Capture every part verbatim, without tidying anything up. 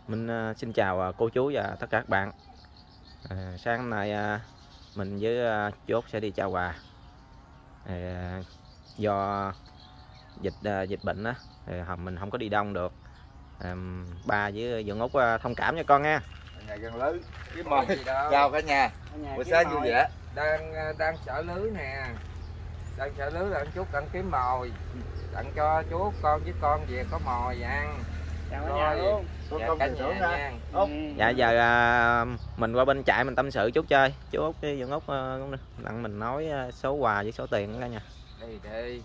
Mình uh, xin chào uh, cô chú và tất cả các bạn. À, sáng hôm nay uh, mình với uh, Chốt sẽ đi trao quà. À, do dịch uh, dịch bệnh á, thì mình không có đi đông được. À, ba với Dượng Út uh, thông cảm nha con nha. Nhà gần lưới với mồi. Chào cả nhà. Buổi sáng vui vẻ. Đang đang chở lưới nè. Đang chở lưới là anh Chúc đang kiếm mồi. Tặng cho chú con với con về có mồi ăn. Chào cả nhà luôn. Con Dạ, công cả tiền nhà thưởng ha. nha. Út. Dạ giờ uh, mình qua bên trại mình tâm sự chút chơi. Chú Út với Dượng Út uh, đặng mình nói uh, số quà với số tiền cả nha. Đi đi.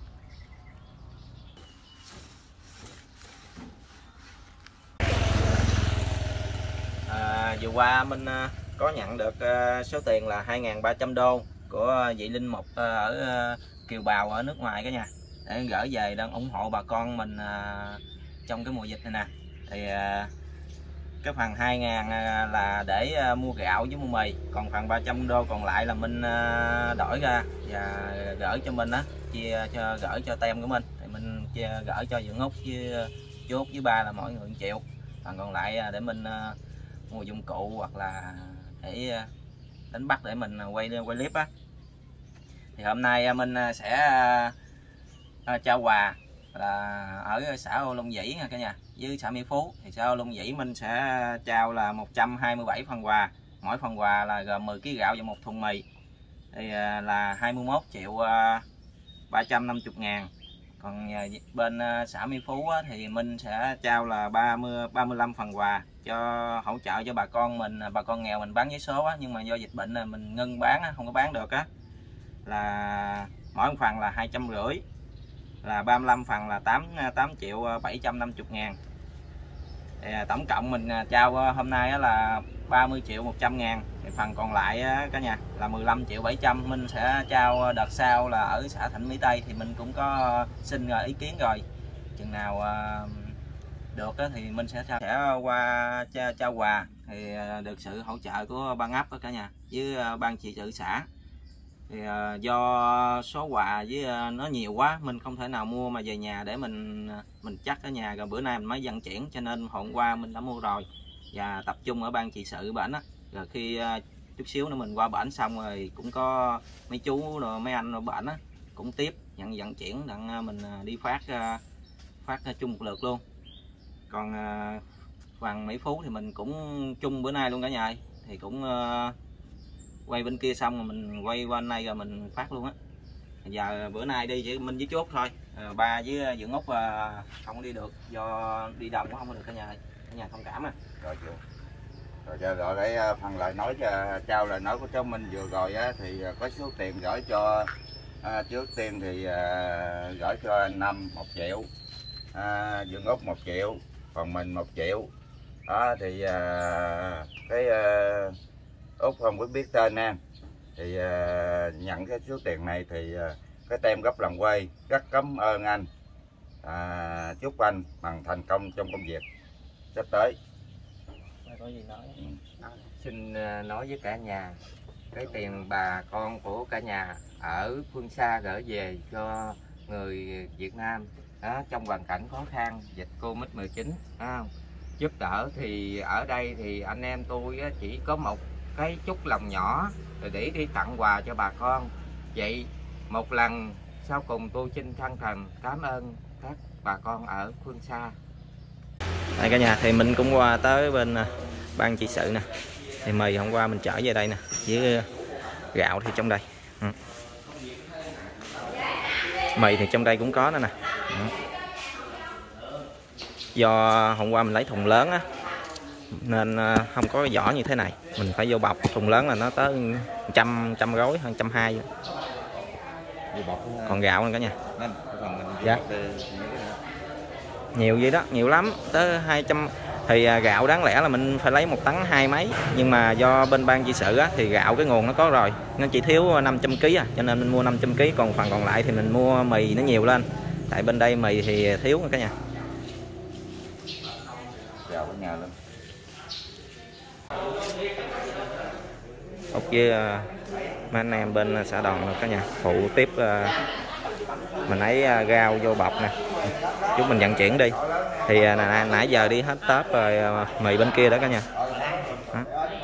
À, vừa qua mình uh, có nhận được uh, số tiền là hai nghìn ba trăm đô của vị linh mục uh, ở uh, kiều bào ở nước ngoài cả nhà, để gửi về đang ủng hộ bà con mình uh, trong cái mùa dịch này nè. Thì uh, cái phần hai ngàn là để uh, mua gạo với mua mì, còn phần ba trăm đô còn lại là mình uh, đổi ra và gửi cho mình á, chia cho gửi cho tem của mình, thì mình chia, gửi cho Dượng Út với Chốt với ba là mỗi người một triệu, phần còn lại để mình uh, mua dụng cụ hoặc là để đánh bắt để mình quay quay clip á. Thì hôm nay mình sẽ trao quà là ở xã Âu Long Vĩ nha cả nhà, với xã Mỹ Phú. Thì xã Âu Long Vĩ mình sẽ trao là một trăm hai mươi bảy phần quà, mỗi phần quà là gồm mười ký gạo và một thùng mì, thì là hai mươi mốt triệu ba trăm năm mươi ngàn. Còn bên xã Mỹ Phú á, thì mình sẽ trao là ba mươi ba mươi lăm phần quà cho hỗ trợ cho bà con mình, bà con nghèo mình bán vé số á, nhưng mà do dịch bệnh là mình ngưng bán á, không có bán được á, là mỗi một phần là hai trăm rưỡi, là ba mươi lăm phần là tám triệu bảy trăm năm mươi ngàn. Thì tổng cộng mình trao hôm nay á là ba mươi triệu một trăm ngàn. Thì phần còn lại á, cả nhà là mười lăm triệu bảy trăm. Mình sẽ trao đợt sau là ở xã Thạnh Mỹ Tây, thì mình cũng có xin ý kiến rồi, chừng nào được á, thì mình sẽ sẽ qua trao quà. Thì được sự hỗ trợ của ban ấp cả nhà với ban trị sự xã. Thì do số quà với nó nhiều quá, mình không thể nào mua mà về nhà để mình mình chắc ở nhà, rồi bữa nay mình mới vận chuyển, cho nên hôm qua mình đã mua rồi và tập trung ở ban trị sự bển á. Rồi khi chút xíu nữa mình qua bển xong rồi cũng có mấy chú rồi mấy anh ở bển á cũng tiếp nhận vận chuyển, đặng mình đi phát phát chung một lượt luôn. Còn uh, phần Mỹ Phú thì mình cũng chung bữa nay luôn cả nhà, thì cũng uh, quay bên kia xong rồi mình quay qua bên này rồi mình phát luôn á. Giờ bữa nay đi chỉ mình với Chốt thôi, uh, ba với Dượng Út uh, không đi được do đi đông cũng không có được cả nhà, cả nhà thông cảm à. Rồi chưa. Rồi giờ gọi để phần lời nói cho trao lời nói của cháu Minh vừa rồi á, thì có số tiền gửi cho à, trước tiên thì à, gửi cho anh Năm một triệu, à, Dượng Út một triệu, còn mình một triệu đó. Thì à, cái à, Út không có biết tên em, thì à, nhận cái số tiền này thì à, cái tem gấp lần quay rất cảm ơn anh, à, chúc anh bằng thành công trong công việc sắp tới. Có gì nói. Ừ. Xin nói với cả nhà, cái tiền bà con của cả nhà ở phương xa gửi về cho người Việt Nam đó, trong hoàn cảnh khó khăn dịch Covid mười chín à, giúp đỡ, thì ở đây thì anh em tôi chỉ có một cái chút lòng nhỏ rồi để đi tặng quà cho bà con. Vậy một lần sau cùng tôi xin chân thành cảm ơn các bà con ở phương xa. Đây cả nhà, thì mình cũng qua tới bên ban trị sự nè. Thì mì hôm qua mình chở về đây nè, với gạo thì trong đây. Ừ. Mì thì trong đây cũng có nữa nè. Ừ. Do hôm qua mình lấy thùng lớn á, nên không có cái vỏ như thế này, mình phải vô bọc. Thùng lớn là nó tới trăm trăm gói, hơn trăm hai. Còn gạo nữa cả nhà. Dạ. Nhiều vậy đó, nhiều lắm, tới hai trăm. Thì gạo đáng lẽ là mình phải lấy một tấn hai mấy, nhưng mà do bên ban trị sự á, thì gạo cái nguồn nó có rồi, nó chỉ thiếu năm trăm ký à, cho nên mình mua năm trăm ký, còn phần còn lại thì mình mua mì nó nhiều lên, tại bên đây mì thì thiếu cả nhà. Chào cả nhà luôn. Ốc với uh, mấy anh em bên xã Đòn cả nhà phụ tiếp uh, mình lấy rau vô bọc nè, chúng mình vận chuyển đi. Thì nãy, nãy giờ đi hết tớp rồi, mì bên kia đó cả nhà. Đó.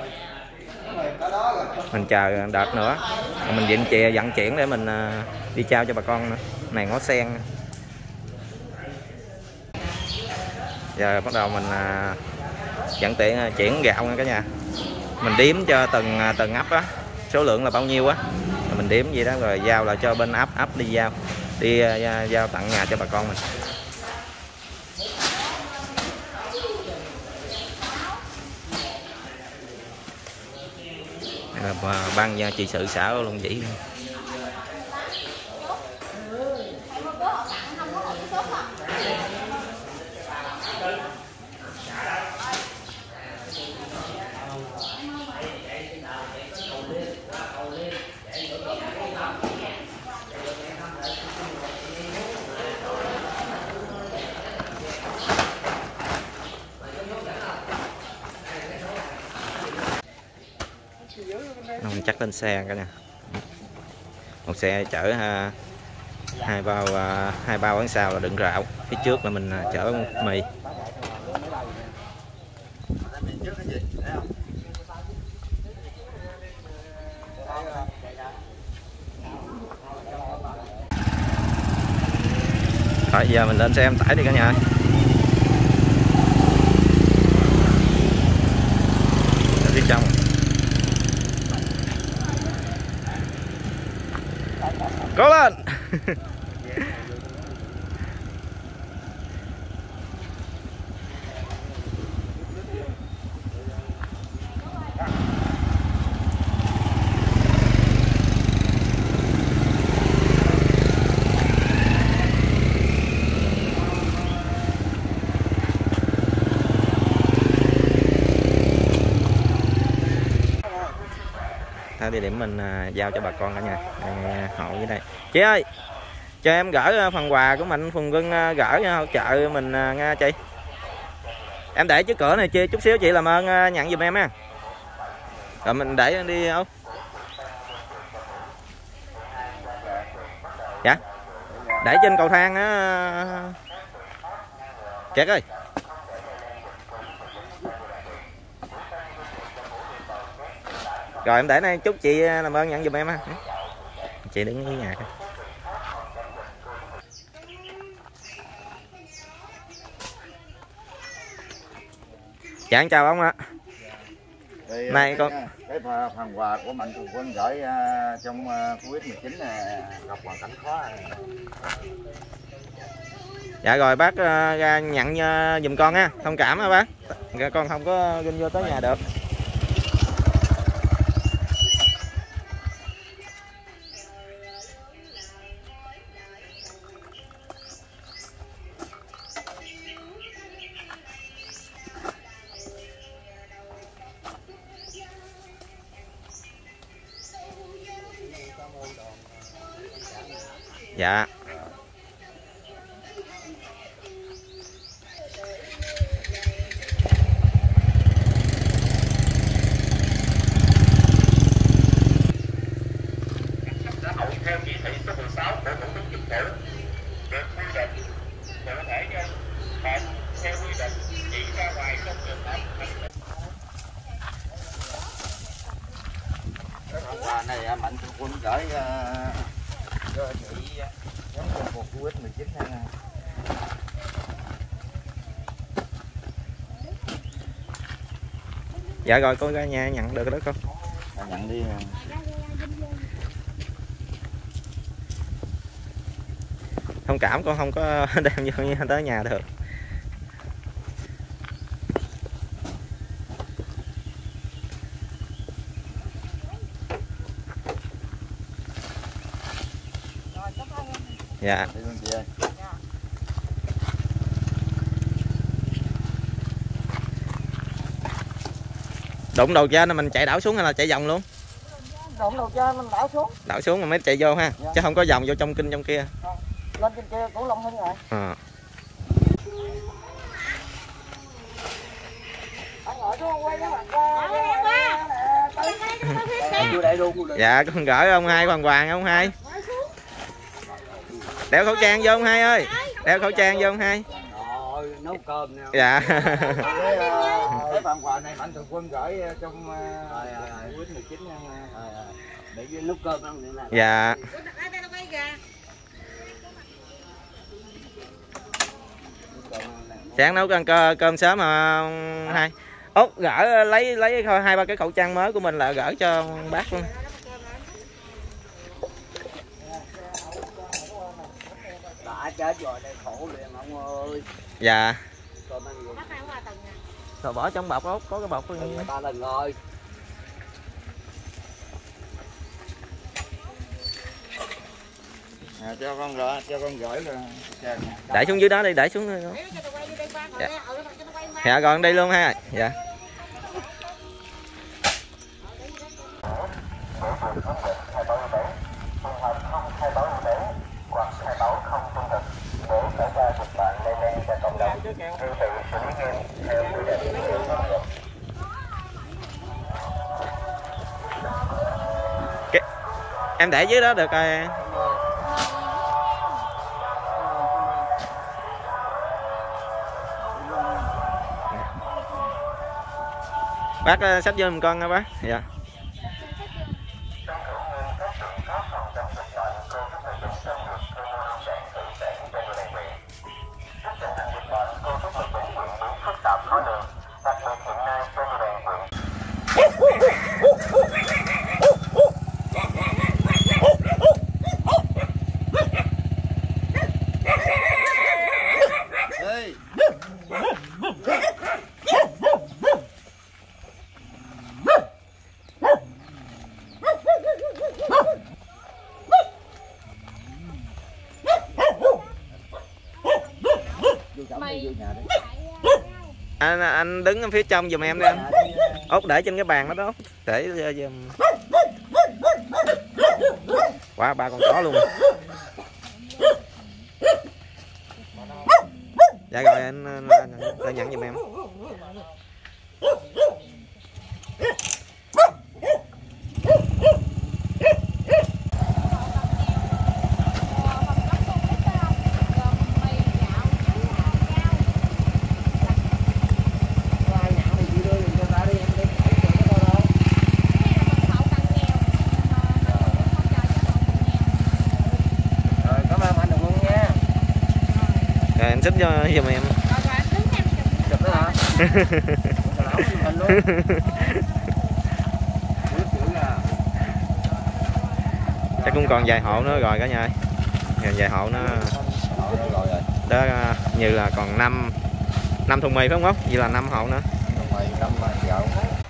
Mình chờ đợt nữa mình vận chuyển vận chuyển để mình đi trao cho bà con nữa. Này ngó sen. Giờ bắt đầu mình vận tiện chuyển gạo nha cả nhà. Mình đếm cho từng từng ấp á, số lượng là bao nhiêu á, mình đếm gì đó rồi giao lại cho bên ấp, ấp đi giao đi uh, giao tặng nhà cho bà con mình. Đây là ban gia trị sự xã Long Vĩ. Mình chắc lên xe cả nha. Một xe chở ha, hai bao hai bao ở sau là đựng gạo, phía trước là mình chở mì. Rồi giờ mình lên xe em tải đi cả nhà. Đi trong. Cố lên. Địa điểm mình à, giao cho bà con cả nhà. Đây, hộ dưới đây. Chị ơi, cho em gửi phần quà của Mạnh Phùng Vân gửi hỗ trợ mình à, nha chị. Em để trước cửa này chị, chút xíu chị làm ơn à, nhận giùm em ha. Rồi mình để đi không? Dạ. Để trên cầu thang á. Kiệt ơi. Rồi em để đây chút chị làm ơn nhận giùm em ha. Chị đứng ở nhà coi. Dạ anh chào ông ạ. Thì Này con cái phần quà của Mạnh Thường Quân gửi uh, trong uh, Covid mười chín này gặp hoàn cảnh khó. Dạ rồi bác uh, ra nhận uh, giùm con ha, thông cảm ha bác. Dạ, con không có ginh vô tới nhà được. Dạ. Theo chỉ thị số mười sáu của Thủ tướng Chính phủ được quy định cụ thể như một theo quy định chỉ ra ngoài trong trường hợp cái phần quà này Mạnh Thường Quân gửi uh, cho chị giống như một Covid mười chín này. Dạ rồi cô ra nhà nhận được đó con. À, nhận đi. Thông cảm con không có đem vô tới nhà được. Dạ. Đụng đầu trên là mình chạy đảo xuống hay là chạy vòng luôn? Đụng đầu trên mình đảo xuống. Đảo xuống mà mới chạy vô ha. Dạ. Chứ không có vòng vô trong kinh trong kia. À, lên trên kia cũng Long Hưng rồi. À. Đây luôn. Dạ con gửi ông hai phần quà ông hai. Đeo khẩu trang vô ông hai ơi. Đeo khẩu trang vô ông hai. Rồi, nấu cơm nè. Dạ. Cái, uh, cái phần quà này mạnh thường quân gửi trong uh, mười chín nha. Để nấu cơm không nữa. Dạ. Sáng nấu ăn cơm, cơm sớm mà ông hai. Út gỡ lấy lấy hai ba cái khẩu trang mới của mình là gỡ cho bác luôn. Đã chết rồi đây khổ liền ông ơi. Dạ. Cơm ăn gì? Rồi bỏ trong bọc Út, có cái bọc Từng ba lần rồi. À, cho con gửi, cho con gửi là để xuống dưới đó đi, để xuống đây. Dạ. Dạ còn đi luôn ha. Dạ. Cái... em để dưới đó được rồi. Bác xách vô giùm con nha bác. Dạ. Anh, anh đứng phía trong giùm em đi anh. Út để trên cái bàn đó đó. Để giùm. Quá ba con chó luôn. Dạ rồi anh, anh, anh, anh nhận giùm em. Anh xích cho giùm em. Chụp đó hả? Chắc cũng còn vài hộ nữa rồi cả nhà ơi. Còn vài hộ nữa. Đó như là còn năm năm thùng mì phải không Út? Vậy là năm hộ nữa. Thùng mì năm gạo.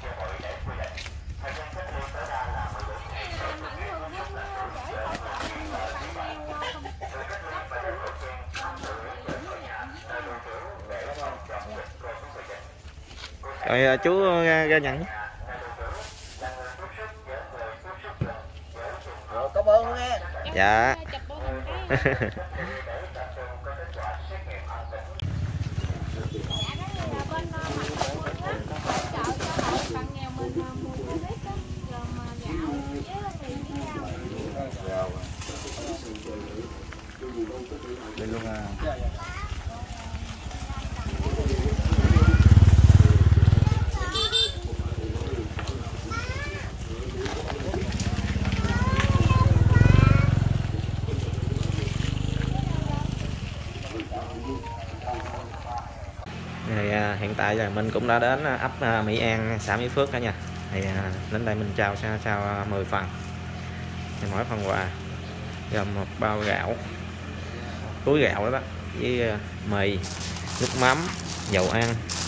Rồi chú ra, ra nhận. Rồi cảm ơn nghe. Dạ. Đi luôn à. Thì à, hiện tại là mình cũng đã đến ấp à, Mỹ An, xã Mỹ Phước cả nhà. Thì à, đến đây mình trao sao trao mười phần. Thì mỗi phần quà gồm một bao gạo, túi gạo đó bác, với à, mì, nước mắm, dầu ăn.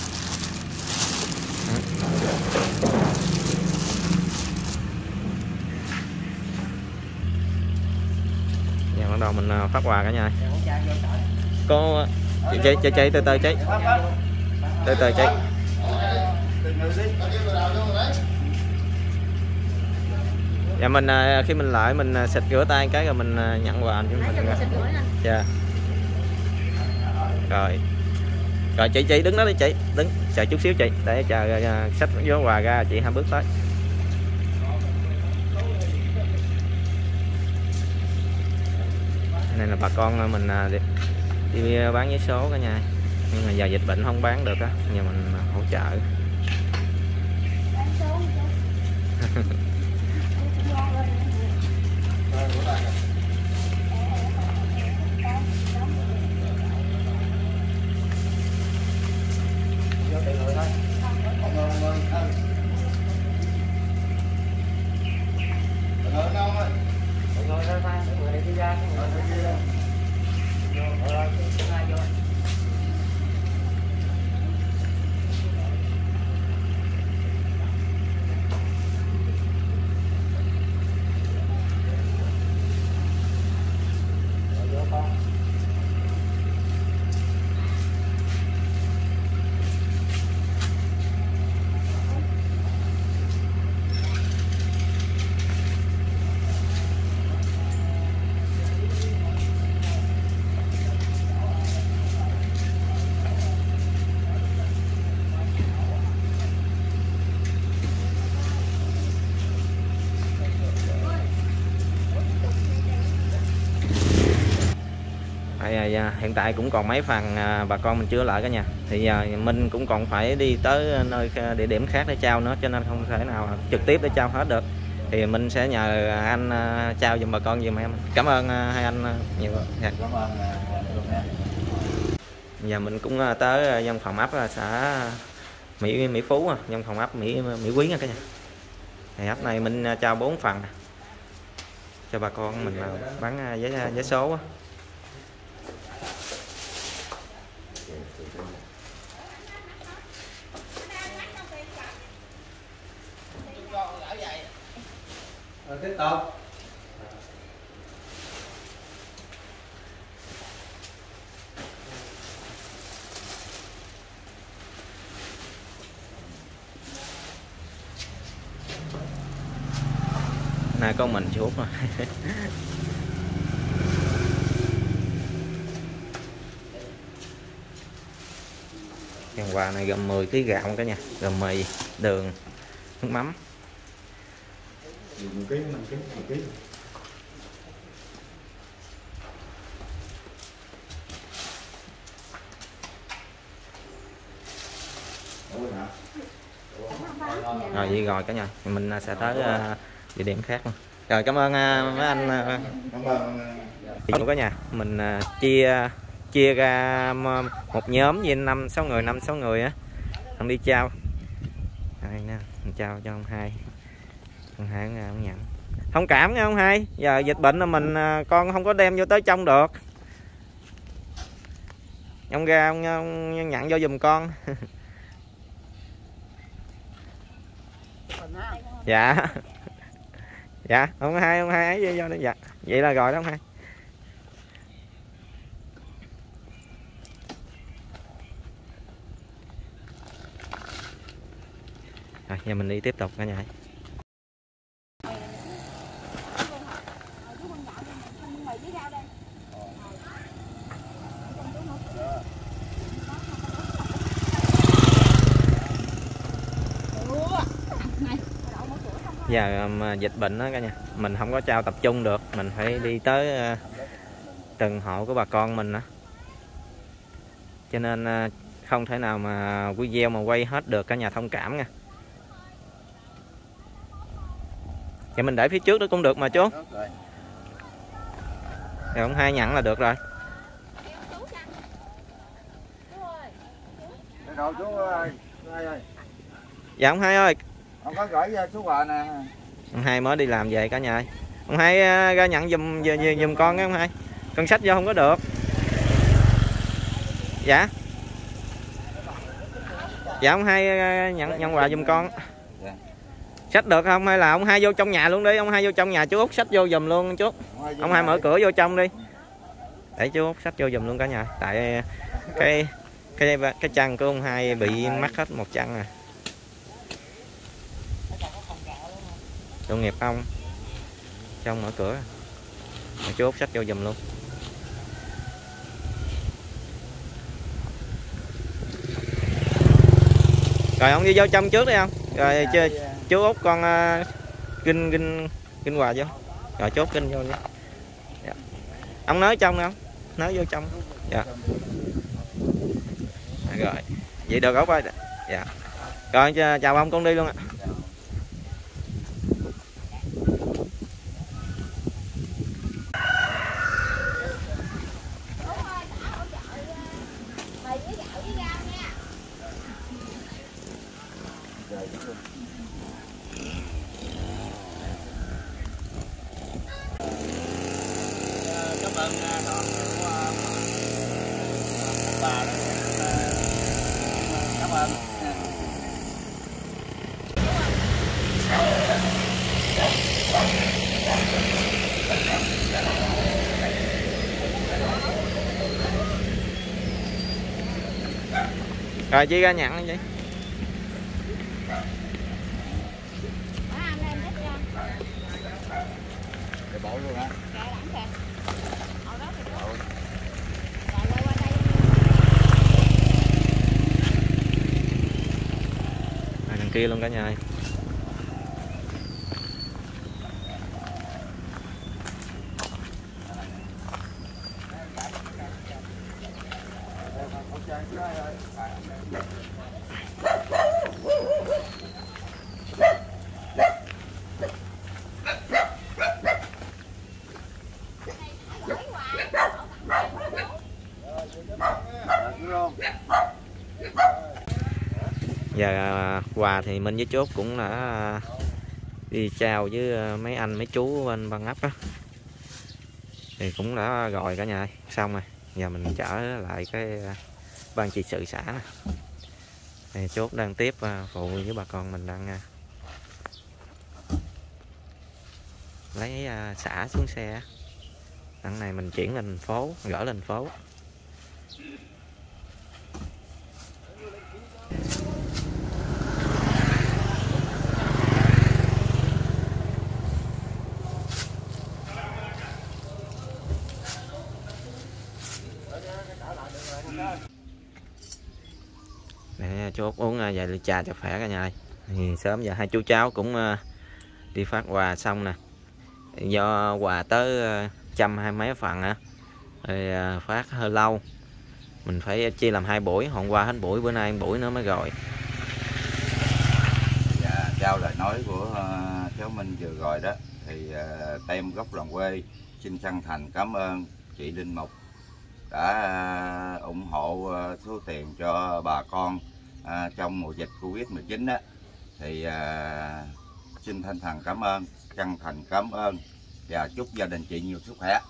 Đó. Giờ bắt đầu mình phát quà cả nhà. Có chị cháy cháy cháy từ từ cháy từ từ cháy. Dạ mình khi mình lại mình xịt rửa tay cái rồi mình nhận quà cho mình. Dạ. Rồi. Rồi chị chị đứng đó đi chị, đứng chờ chút xíu chị để chờ xách vô quà ra chị hai bước tới. Nên là bà con mình đi, đi bán vé số cả nhà, nhưng mà giờ dịch bệnh không bán được á, nhưng mình hỗ trợ. Hiện tại cũng còn mấy phần bà con mình chưa lại cả nhà, thì giờ mình cũng còn phải đi tới nơi địa điểm khác để trao nữa, cho nên không thể nào trực tiếp để trao hết được, thì mình sẽ nhờ anh trao giùm bà con giùm em. Cảm ơn hai anh nhiều. Cảm ơn. Giờ mình cũng tới văn phòng ấp xã Mỹ Mỹ Phú, văn phòng ấp Mỹ Mỹ Quý nha cả nhà. Thì ấp này mình trao bốn phần cho bà con mình bán vé vé số. Rồi tiếp tục. Này con mình chuột rồi. Cái quà này gồm mười ký gạo cả nhà, gồm mì, đường, nước mắm. một ký, năm ký, mười ký. Rồi vậy rồi cả nhà, mình sẽ tới uh, địa điểm khác luôn. Rồi cảm ơn uh, mấy anh. Uh, cảm ơn cả nhà. Mình uh, chia chia ra một nhóm với năm sáu người, năm sáu người á, không đi trao. Đây nè, mình trao cho ông hai. Ông hai ông nhận. Thông cảm nha ông hai. Giờ dịch bệnh là mình con không có đem vô tới trong được. Ông ra ông, ông nhận vô giùm con. Dạ. Dạ, ông hai ông hai ấy vô đây dạ. Vậy là rồi đó ông hai. Rồi, giờ mình đi tiếp tục cả nhà. Giờ um, dịch bệnh đó cả nhà, mình không có trao tập trung được, mình phải đi tới uh, từng hộ của bà con mình đó. Cho nên uh, không thể nào mà video mà quay hết được, cả nhà thông cảm nha. Vậy mình để phía trước đó cũng được mà chú. Rồi ông hai nhận là được rồi. Dạ ông hai ơi. Ông có gửi số quà nè. Ông hai mới đi làm về cả nhà. Ông hai ra nhận giùm giùm con cái ông hai. Con xách vô không có được. Dạ. Dạ ông hai nhận nhận quà giùm con. Xách được không hay là ông hai vô trong nhà luôn đi, ông hai vô trong nhà chú Út xách vô giùm luôn chú. Ông hai mở cửa vô trong đi. Để chú Út xách vô giùm luôn cả nhà. Tại cái cái cái chân của ông hai bị mắc hết một chân à. Tội nghiệp ông. Trong mở cửa. Chú Út xách vô giùm luôn. Rồi ông đi vô trong trước đi không? Rồi chơi chú Út con uh, kinh kinh kinh quà vô. Rồi chốt kinh vô nhé. Dạ. Ông nói trong không? Nói vô trong. Dạ. Rồi. Vậy được ốc ơi. Dạ. Rồi chào ông, con đi luôn ạ. Cảm ơn đoàn của bà đó. Cảm ơn. Rồi chị ra nhận vậy. Để bỏ luôn á. Đằng kia luôn cả nhà ơi. Giờ quà thì Minh với Chốt cũng đã đi chào với mấy anh mấy chú bên Ban Ấp á, thì cũng đã gọi cả nhà xong rồi. Giờ mình trở lại cái ban trị sự xã nè. Thì Chốt đang tiếp phụ với bà con mình đang lấy xả xuống xe. Đằng này mình chuyển lên thành phố, gỡ lên thành phố. Để Chốt uống vài ly trà cho khỏe cả nhà ơi. Thì sớm giờ hai chú cháu cũng đi phát quà xong nè. Do quà tới trăm hai mấy phần á, thì phát hơi lâu, mình phải chia làm hai buổi. Hôm qua hết buổi, bữa nay buổi nữa mới rồi. Dạ, trao lời nói của uh, cháu Minh vừa rồi đó, thì uh, tem gốc làng quê xin chân thành cảm ơn chị Linh Mục đã uh, ủng hộ uh, số tiền cho bà con uh, trong mùa dịch Covid mười chín đó. Thì uh, xin thân thần cảm ơn, chân thành cảm ơn và chúc gia đình chị nhiều sức khỏe.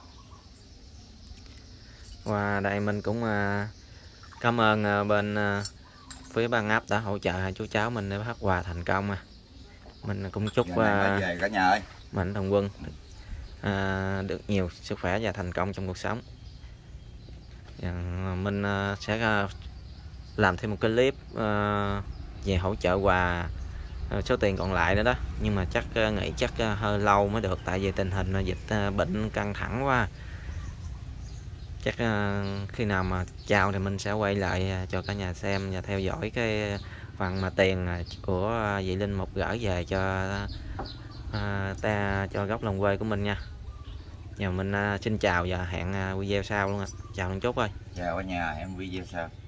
Qua đây mình cũng uh, cảm ơn uh, bên uh, phía Ban Ấp đã hỗ trợ hai chú cháu mình để phát quà thành công. À. Mình cũng chúc uh, về cả nhà ơi. Mạnh Thường Quân uh, được nhiều sức khỏe và thành công trong cuộc sống. Và mình uh, sẽ uh, làm thêm một cái clip uh, về hỗ trợ quà uh, số tiền còn lại nữa đó. Nhưng mà chắc uh, nghĩ chắc uh, hơi lâu mới được, tại vì tình hình uh, dịch uh, bệnh căng thẳng quá. Chắc uh, khi nào mà chào thì mình sẽ quay lại uh, cho cả nhà xem và theo dõi cái phần mà tiền uh, của uh, vị Linh Mục gửi về cho uh, ta cho gốc làng quê của mình nha. Giờ mình uh, xin chào và hẹn uh, video sau luôn ạ. Chào anh Chốt ơi. Chào cả nhà, em video sau.